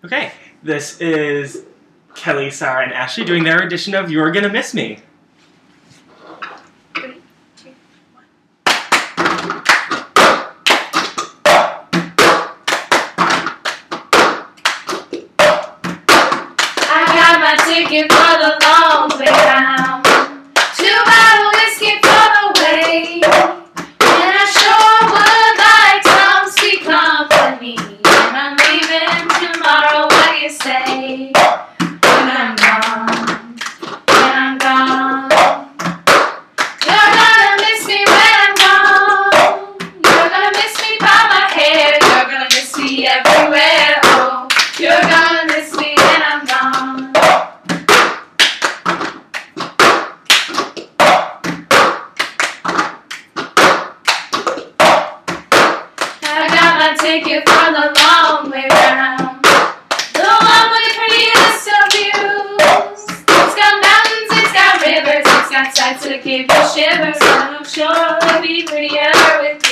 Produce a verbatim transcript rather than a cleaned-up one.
Okay, this is Kelly, Sarah, and Ashley doing their edition of You're Gonna Miss Me. Three, two, one. I got my ticket for the long way round. Two bottle whiskey for the way. And I sure would like some sweet company. And I'm leaving tomorrow, what do you say? When I'm gone, when I'm gone. You're gonna miss me when I'm gone. You're gonna miss me by my hair. You're gonna miss me everywhere. Oh, you're gonna miss me when I'm gone. I got my ticket for the long way round. The one with the prettiest of views. It's got mountains, it's got rivers, it's got sights that give you shivers. And I'm sure it'll be prettier with